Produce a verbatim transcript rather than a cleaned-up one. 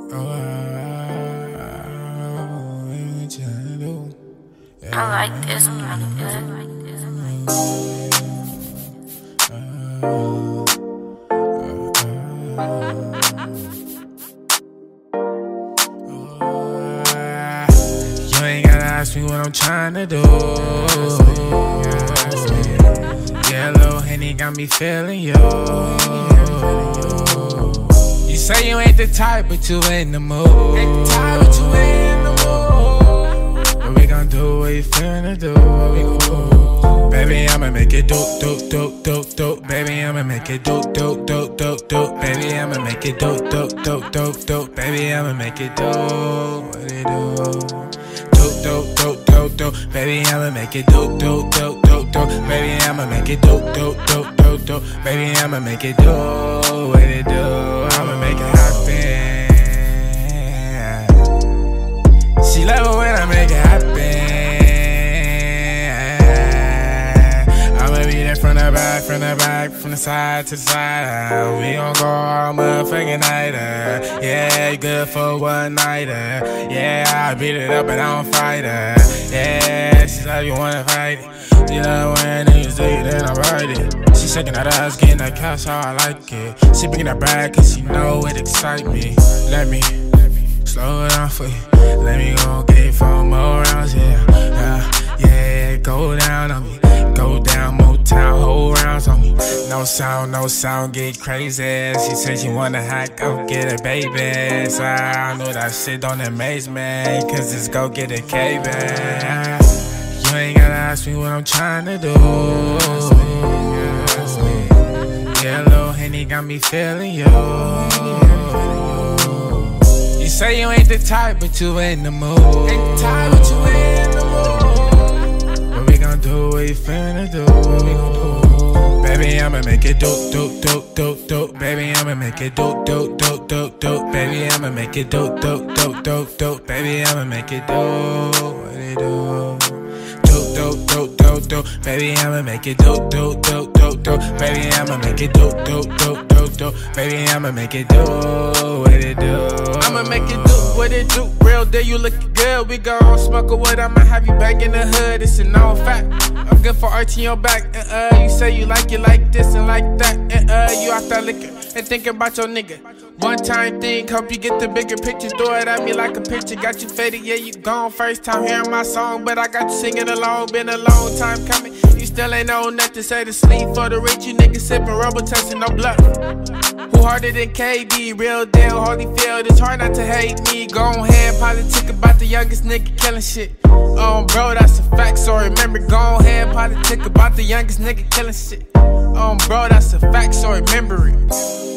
I like this, I like this, I like this, I like this. You ain't gotta ask me what I'm trying to do. Yeah, little Henny got me feeling you. You say you ain't the type, but you in the mood. Ain't the type, but you in the mood. What we gon' do? What you finna do? What we gon' do? Baby, I'ma make it dope, dope, dope, dope, dope. Baby, I'ma make it dope, dope, dope, dope, dope. Baby, I'ma make it dope, dope, dope, dope, dope. Baby, I'ma make it dope. What it do? Dope, dope, dope, dope, dope. Baby, I'ma make it dope, dope, dope, dope, dope. Baby, I'ma make it dope, dope, dope, dope, dope. Baby, I'ma make it dope. What it do? I'ma make it happen. She love it when I make it happen. I'ma be there from the back, from the back, from the side to the side. We gon' go all motherfucking nighter. Yeah, good for one nighter. Yeah, I beat it up, but I don't fight her. Yeah, she like you wanna fight it. She love when niggas do it, then I ride it. She shaking that ass, getting that cash, how I like it. She bringing that back, cause she know it excite me. Let me slow it down for you. Let me go get four more rounds, yeah. Uh, yeah, go down on me. Go down, Motown, whole rounds on me. No sound, no sound, get crazy. She said she wanna hack, go get it, baby. So I know that shit don't amaze me, cause it's go get it, baby. You ain't gotta ask me what I'm trying to do. Yeah, little Henny got me feeling you. You say you ain't the type, but you in the mood. Ain't the type, but you in the mood. What we gon' do? What you finna do? What we gon' do? Baby, I'ma make it dope, dope, dope, dope, dope. Baby, I'ma make it dope, dope, dope, dope, dope. Baby, I'ma make it dope, dope, dope, dope, dope. Baby, I'ma make it dope. What it do? Dope, dope, dope, dope. Baby, I'ma make it dope, dope, dope, dope, dope. Baby, I'ma make it dope, dope, dope, dope, dope. Baby, I'ma make it dope. What it do? I'ma make it do what it do. Real deal, you lookin' good. We gon' smoke a wood. I'ma have you back in the hood. It's a known fact. I'm good for arching your back. And uh, you say you like it like this and like that. And uh, you out that liquor and thinking about your nigga. One time thing, hope you get the bigger picture. Throw it at me like a picture. Got you faded, yeah, you gone. First time hearing my song, but I got you singing along. Been a long time coming. You still ain't know nothing. Say to sleep for the rich. You niggas sipping rubber, testing no bluff. Who harder than K D? Real deal, Holyfield. It's hard not to hate me. Go ahead, politic about the youngest nigga killing shit. Um, bro, that's a fact, so remember. Go ahead, politic about the youngest nigga killing shit. Um, bro, that's a fact, so remember it.